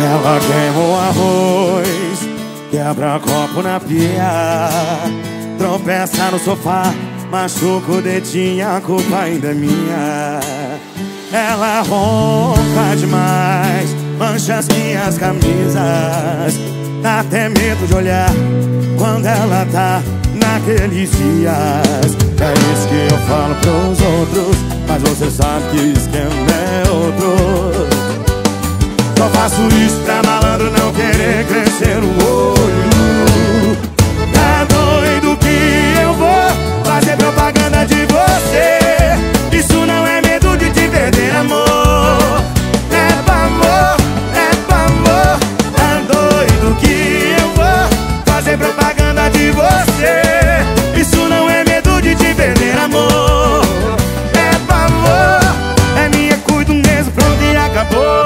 Ela queima o arroz, quebra copo na pia, tropeça no sofá, machuca o dedinho, a culpa ainda é minha. Ela ronca demais, mancha as minhas camisas, dá até medo de olhar quando ela tá naqueles dias. É isso que eu falo pros outros, mas você sabe que o esquema é outro. Só faço isso pra malandro não querer crescer o olho. Tá doido que eu vou fazer propaganda de você? Isso não é medo de te perder, amor. É pavor, é pavor. Tá doido que eu vou fazer propaganda de você? Isso não é medo de te perder, amor. É pavor, é minha, cuido mesmo, pronto e acabou.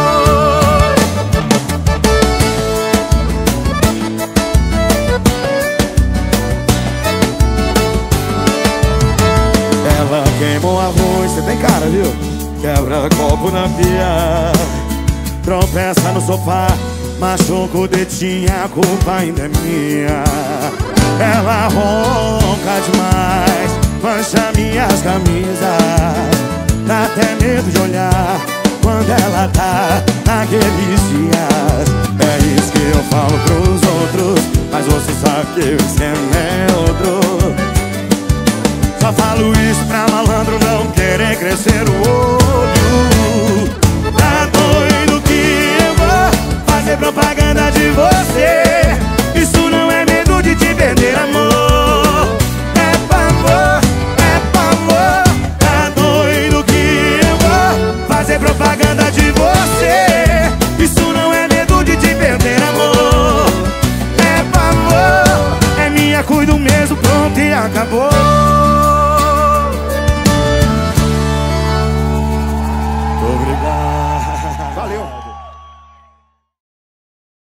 Ela queima o arroz, você tem cara, viu? Quebra copo na pia, tropeça no sofá, machuca o dedinho, a culpa ainda é minha. Ela ronca demais, mancha minhas camisas, dá até medo de olhar quando ela tá naqueles dias. É isso que eu falo pros outros, mas você sabe que o esquema é outro. Só falo isso pra malandro não querer crescer o olho. Tá doido que eu vou fazer propaganda de você? Isso não é medo de te perder, amor. É pavor, é pavor. Tá doido que eu vou fazer propaganda de você? Isso não é medo de te perder, amor. É pavor, é minha, cuido mesmo, pronto e acabou.